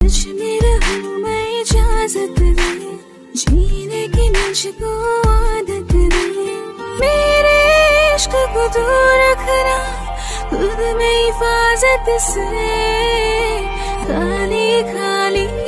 सच में रहूं मैं इजाजत दे, जीने की मुझको आदत दे। मेरे इश्क को दूर रखना खुद में हिफाजत से, खाली खाली